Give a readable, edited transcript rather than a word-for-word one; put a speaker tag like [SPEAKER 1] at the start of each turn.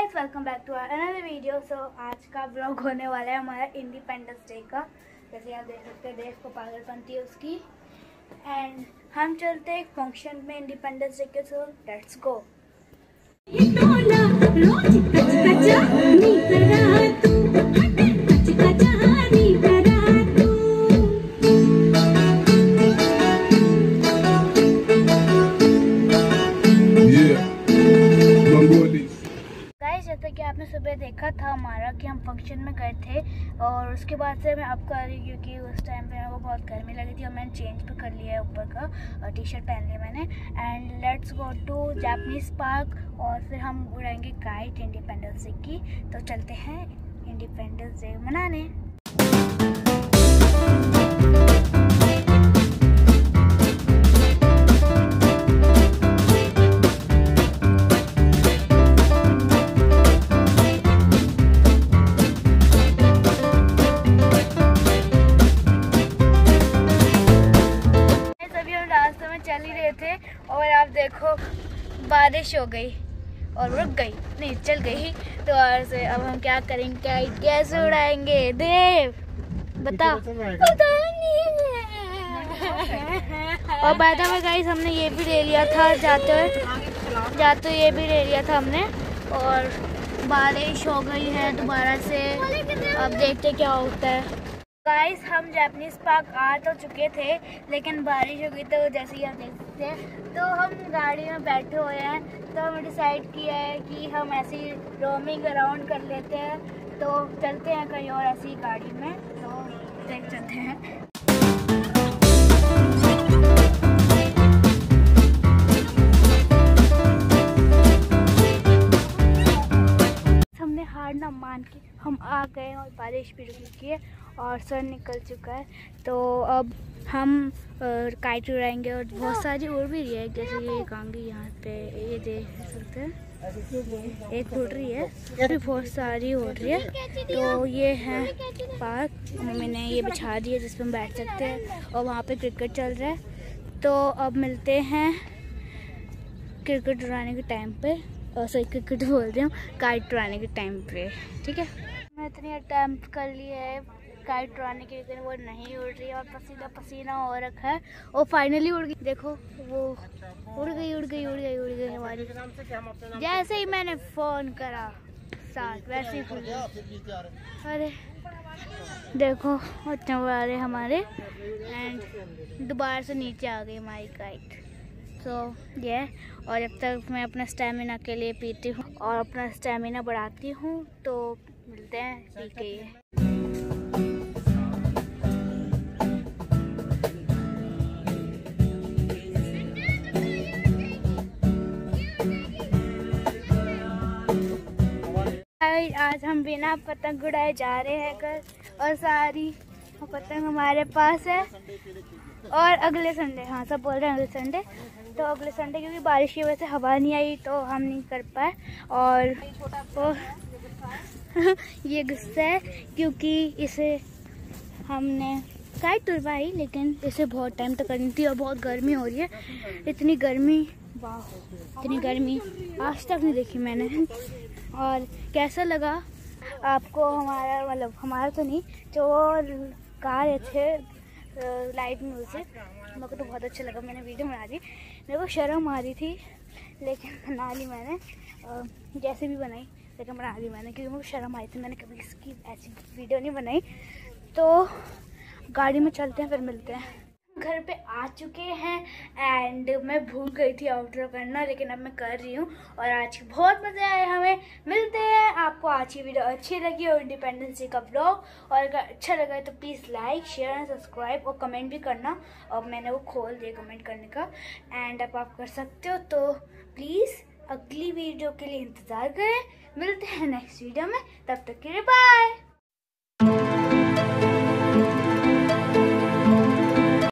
[SPEAKER 1] Guys, welcome back to another video. So आज का blog होने वाला है हमारा इंडिपेंडेंस डे का। जैसे आप देख सकते हैं, देश को पागलपंती है उसकी। एंड हम चलते हैं एक फंक्शन में इंडिपेंडेंस डे के। So let's go. जैसा कि आपने सुबह देखा था हमारा कि हम फंक्शन में गए थे, और उसके बाद से मैं आपको आ रही क्योंकि उस टाइम पे मेरे को बहुत गर्मी लगी थी और मैंने चेंज भी कर लिया है ऊपर का, और टी शर्ट पहन लिया मैंने। And let's go to Japanese park, और फिर हम उड़ाएंगे काइट इंडिपेंडेंस डे की। तो चलते हैं इंडिपेंडेंस डे मनाने। चल ही रहे थे और आप देखो बारिश हो गई और रुक गई, नहीं चल गई। तो और से अब हम क्या करेंगे, कैसे उड़ाएंगे देव बता। पता नहीं। और बाय द वे गाइस, हमने ये भी ले लिया था जाते ये भी ले लिया था हमने। और बारिश हो गई है दोबारा से, अब देखते क्या होता है। गाइस, हम जापानीज पार्क आ तो चुके थे लेकिन बारिश हो गई, तो जैसे ही आप देख सकते हैं तो हम गाड़ी में बैठे हुए हैं। तो हमने डिसाइड किया है कि हम ऐसे ही रोमिंग अराउंड कर लेते हैं। तो चलते हैं कहीं और ऐसी गाड़ी में, तो देख चलते हैं। हमने हार ना मान के हम आ गए और बारिश भी रुक चुकी है और सन निकल चुका है। तो अब हम काइट उड़ाएंगे और बहुत सारी उड़ भी रही है। जैसे ये कांगी यहाँ पे ये देख सकते हैं, एक उड़ रही है, अभी बहुत सारी उड़ रही है। तो ये है पार्क, मम्मी ने ये बिछा दी है जिस पर हम बैठ सकते हैं, और वहाँ पे क्रिकेट चल रहा है। तो अब मिलते हैं क्रिकेट उड़ाने के टाइम पे, और सही क्रिकेट बोल रही हूँ, काइट उड़ाने के टाइम पे, ठीक है। मैं इतनी अटैम्प्ट कर ली है काइट उड़ाने के, लेकिन वो नहीं उड़ रही है और पसीना पसीना हो रखा है। और फाइनली उड़ गई, देखो वो उड़ गई हमारी। जैसे ही मैंने फोन करा साथ वैसे ही उड़ गई। अरे देखो इतने उड़ा रहे हमारे, एंड दोबारा से नीचे आ गई हमारी काइट। तो ये, और जब तक मैं अपना स्टेमिना के लिए पीती हूँ और अपना स्टेमिना बढ़ाती हूँ, तो मिलते हैं पी के ये। आज हम बिना पतंग उड़ाए जा रहे हैं घर, और सारी पतंग हमारे पास है। और अगले संडे, हाँ सब बोल रहे हैं अगले संडे, तो अगले संडे क्योंकि बारिश की वजह से हवा नहीं आई तो हम नहीं कर पाए। और ये गुस्सा है क्योंकि इसे हमने काइट उड़वाई लेकिन इसे बहुत टाइम तक करनी थी, और बहुत गर्मी हो रही है। इतनी गर्मी, वाह इतनी गर्मी आज तक नहीं देखी मैंने। और कैसा लगा आपको हमारा, मतलब हमारा तो नहीं, जो कार अच्छे लाइट म्यूजिक, मेरे को तो बहुत अच्छा लगा। मैंने वीडियो बना दी, मेरे को शर्म आ रही थी लेकिन बना ली मैंने, जैसे भी बनाई लेकिन बना ली मैंने, क्योंकि मुझे शर्म आई थी। मैंने कभी इसकी ऐसी वीडियो नहीं बनाई। तो गाड़ी में चलते हैं, फिर मिलते हैं। घर पे आ चुके हैं एंड मैं भूल गई थी आउटरो करना, लेकिन अब मैं कर रही हूँ। और आज बहुत मज़ा आया हमें। मिलते हैं। आपको आज की वीडियो अच्छी लगी और इंडिपेंडेंस डे का ब्लॉग, और अगर अच्छा लगा तो please like share and subscribe, और कमेंट भी करना। और मैंने वो खोल दिया कमेंट करने का, एंड अब आप कर सकते हो। तो प्लीज़ अगली वीडियो के लिए इंतज़ार करें। मिलते हैं नेक्स्ट वीडियो में, तब तक के लिए बाय।